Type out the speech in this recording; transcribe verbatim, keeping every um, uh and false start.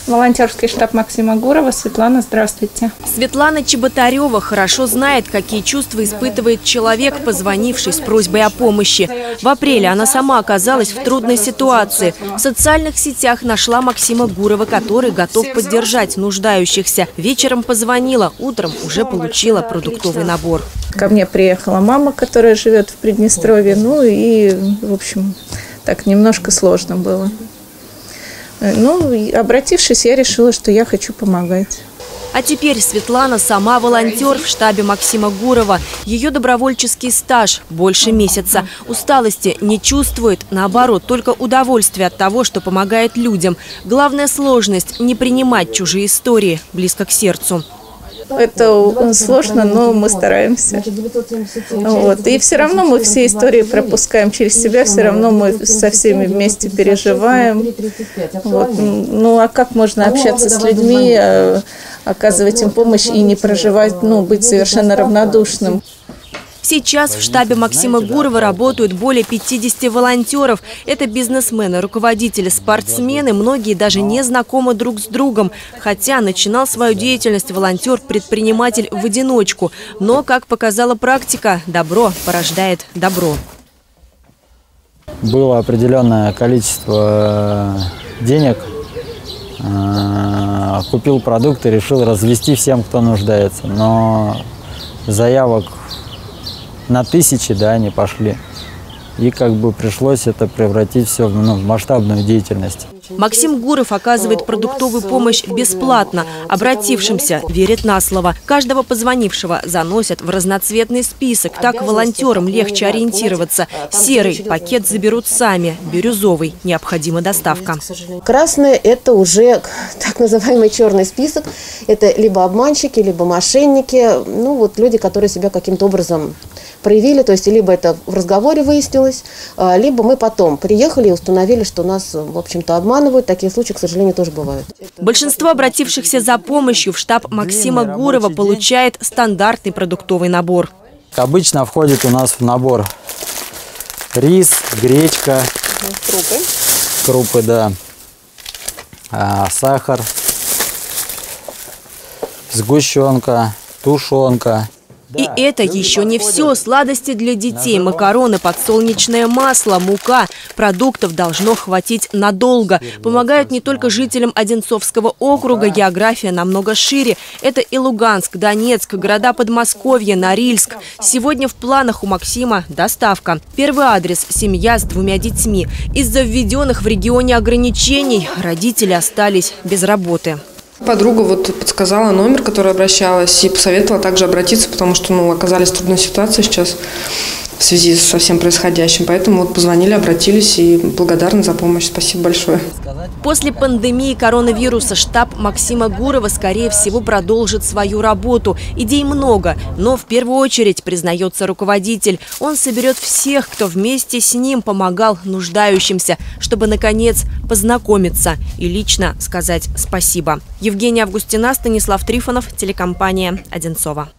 Волонтерский штаб Максима Гурова. Светлана, здравствуйте. Светлана Чеботарева хорошо знает, какие чувства испытывает человек, позвонивший с просьбой о помощи. В апреле она сама оказалась в трудной ситуации. В социальных сетях нашла Максима Гурова, который готов поддержать нуждающихся. Вечером позвонила, утром уже получила продуктовый набор. Ко мне приехала мама, которая живет в Приднестровье. Ну и, в общем, так немножко сложно было. Ну, обратившись, я решила, что я хочу помогать. А теперь Светлана сама волонтер в штабе Максима Гурова. Ее добровольческий стаж больше месяца. Усталости не чувствует, наоборот, только удовольствие от того, что помогает людям. Главная сложность – не принимать чужие истории близко к сердцу. Это сложно, но мы стараемся. Вот. И все равно мы все истории пропускаем через себя, все равно мы со всеми вместе переживаем. Вот. Ну а как можно общаться с людьми, оказывать им помощь и не проживать, ну, быть совершенно равнодушным? Сейчас в штабе Максима Гурова работают более пятидесяти волонтеров. Это бизнесмены, руководители, спортсмены, многие даже не знакомы друг с другом. Хотя начинал свою деятельность волонтер-предприниматель в одиночку. Но, как показала практика, добро порождает добро. Было определенное количество денег. Купил продукты, решил развести всем, кто нуждается. Но заявок на тысячи, да, они пошли. И как бы пришлось это превратить все в, ну, в масштабную деятельность. Максим Гуров оказывает продуктовую помощь бесплатно. Обратившимся верит на слово. Каждого позвонившего заносят в разноцветный список. Так волонтерам легче ориентироваться. Серый пакет заберут сами. Бирюзовый – необходима доставка. Красный – это уже так называемый черный список. Это либо обманщики, либо мошенники. Ну вот люди, которые себя каким-то образом проявили. То есть либо это в разговоре выяснилось, либо мы потом приехали и установили, что нас, в общем-то, обманывают. Такие случаи, к сожалению, тоже бывают. Большинство обратившихся за помощью в штаб Максима Гурова получает стандартный продуктовый набор. Обычно входит у нас в набор рис, гречка, Крупы. крупы, да, а, сахар, сгущенка, тушенка. И это еще не все. Сладости для детей, макароны, подсолнечное масло, мука. Продуктов должно хватить надолго. Помогают не только жителям Одинцовского округа. География намного шире. Это и Луганск, Донецк, города Подмосковья, Норильск. Сегодня в планах у Максима доставка. Первый адрес – семья с двумя детьми. Из-за введенных в регионе ограничений родители остались без работы. Подруга вот подсказала номер, который обращалась, и посоветовала также обратиться, потому что ну, оказались в трудной ситуации сейчас в связи со всем происходящим. Поэтому вот позвонили, обратились и благодарны за помощь. Спасибо большое. После пандемии коронавируса штаб Максима Гурова, скорее всего, продолжит свою работу. Идей много, но в первую очередь, признается руководитель, он соберет всех, кто вместе с ним помогал нуждающимся, чтобы, наконец, познакомиться и лично сказать спасибо. Евгения Августина, Станислав Трифонов, телекомпания «Одинцово».